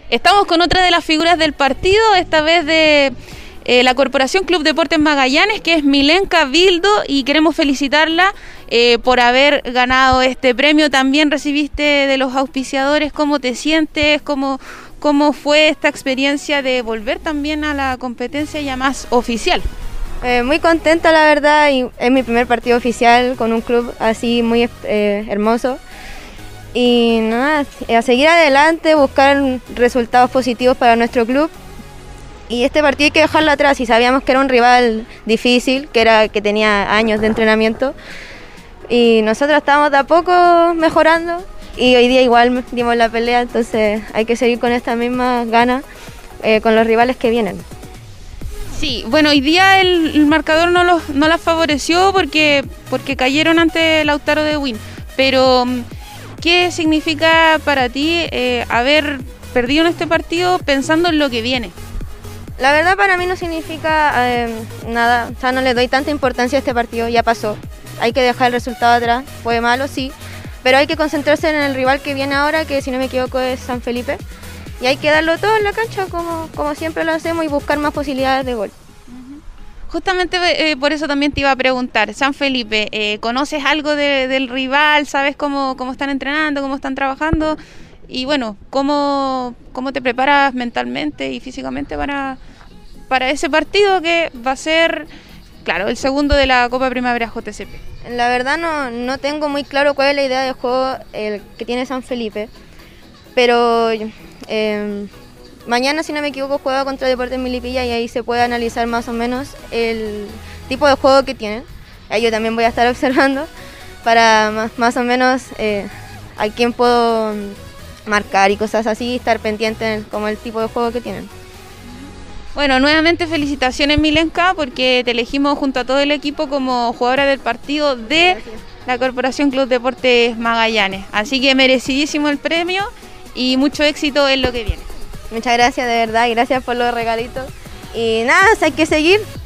Estamos con otra de las figuras del partido, esta vez de la Corporación Club Deportes Magallanes, que es Milenka Bildo, y queremos felicitarla por haber ganado este premio. También recibiste de los auspiciadores. ¿Cómo te sientes? ¿Cómo fue esta experiencia de volver también a la competencia ya más oficial? Muy contenta, la verdad, y es mi primer partido oficial con un club así muy hermoso. Y nada, a seguir adelante, buscar resultados positivos para nuestro club. Y este partido hay que dejarlo atrás, y sabíamos que era un rival difícil, que tenía años de entrenamiento. Y nosotros estábamos de a poco mejorando, y hoy día igual dimos la pelea, entonces hay que seguir con estas mismas ganas con los rivales que vienen. Sí, bueno, hoy día el marcador no las favoreció porque cayeron ante Lautaro de Win, pero ¿qué significa para ti haber perdido en este partido pensando en lo que viene? La verdad para mí no significa nada, o sea, no le doy tanta importancia a este partido, ya pasó. Hay que dejar el resultado atrás, fue malo sí, pero hay que concentrarse en el rival que viene ahora, que si no me equivoco es San Felipe. Y hay que darlo todo en la cancha como siempre lo hacemos, y buscar más posibilidades de gol. Justamente por eso también te iba a preguntar, San Felipe, ¿conoces algo del rival? ¿Sabes cómo están entrenando, cómo están trabajando? Y bueno, ¿cómo te preparas mentalmente y físicamente para ese partido que va a ser, claro, el segundo de la Copa Primavera JCP? La verdad no tengo muy claro cuál es la idea de juego que tiene San Felipe, pero mañana, si no me equivoco, juega contra Deportes Melipilla, y ahí se puede analizar más o menos el tipo de juego que tienen. Ahí yo también voy a estar observando para más o menos a quién puedo marcar y cosas así, estar pendiente como el tipo de juego que tienen. Bueno, nuevamente felicitaciones, Milenka, porque te elegimos junto a todo el equipo como jugadora del partido de la Corporación Club Deportes Magallanes. Así que merecidísimo el premio y mucho éxito en lo que viene. Muchas gracias, de verdad, y gracias por los regalitos. Y nada, hay que seguir.